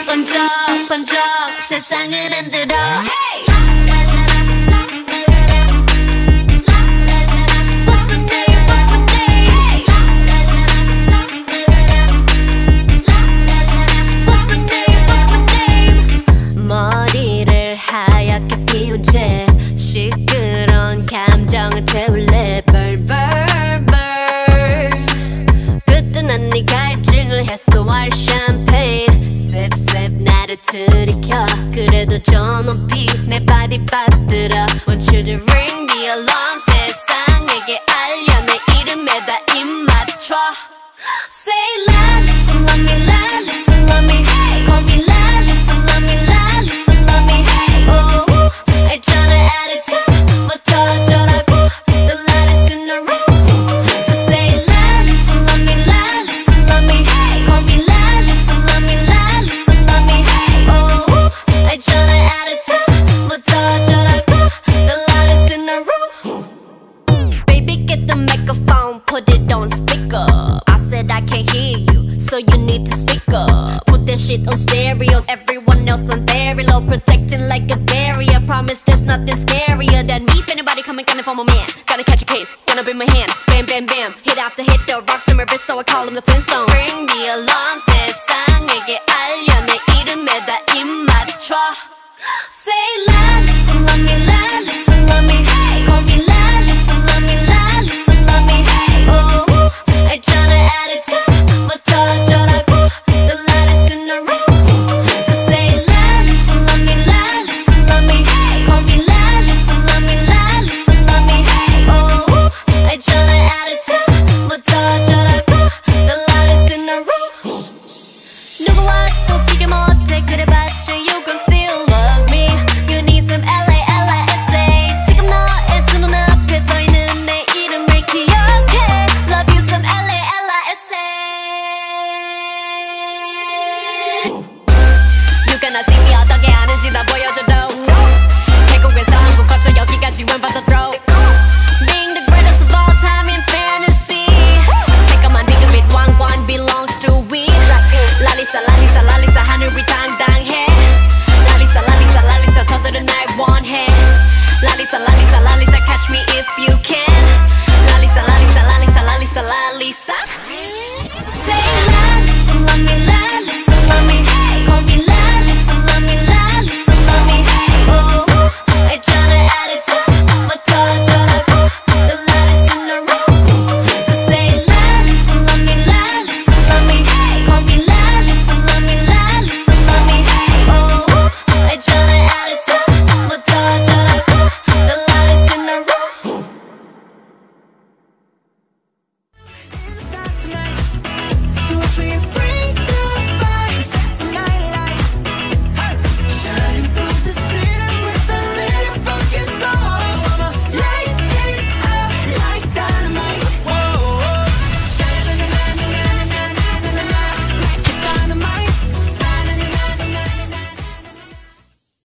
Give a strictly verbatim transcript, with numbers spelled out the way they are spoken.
번쩍 번쩍 세상을 흔들어 hey! 머리를 하얗게 피운 채 시끄러운 감정을 태울래 벌벌벌 그땐 네 갈증을 해소할 샴페인 셉셉 나를 들이켜 그래도 저 높이 내 바디 빠뜨려 Want you to ring the alarm 세상에게 알려 내 이름에다 입 맞춰 Say Lalisa love me Lalisa love me hey. Call me Lalisa love me Lalisa love me hey. Oh 알잖아 attitude부터 어쩌라고 The latest in the room Just say Lalisa love me Lalisa love me hey. Call me Lalisa love me Lalisa love me hey. Oh 알잖아 attitude부터 어쩌라고 The latest in the room Baby get the microphone put it on speaker I said I can't hear you, so you need to speak up. Put that shit on stereo, everyone else on very low, protecting like a barrier. Promise there's nothing scarier than me. If anybody coming, coming for my man, gotta catch a case, gonna be my hand. Bam, bam, bam, hit after hit, the rocks in my wrist, so I call them the Flintstones. Ring the alarm, 세상에게 알려 내 이름에다 입 맞춰. Say Lalisa, love me, Lalisa, love me, hey. Call me Lalisa, love me, Lalisa, love me, hey. Oh. 알잖아 attitude부터 어쩌라고 The latest in the room Just say Lalisa love me Lalisa love me hey. Call me Lalisa love me Lalisa love me hey. Oh 알잖아 attitude부터 어쩌라고 The latest in the room 누구와 또 비교 못해 그래봤자 You gon' still love me You need some L A L I S A 지금 너의 두 눈앞에 서있는 내 이름을 기억해 Love you some L A L I S A You cannot see me 어떻게 하는지 나 보여줘도 태국에서 한국 거쳐 여기까지 웬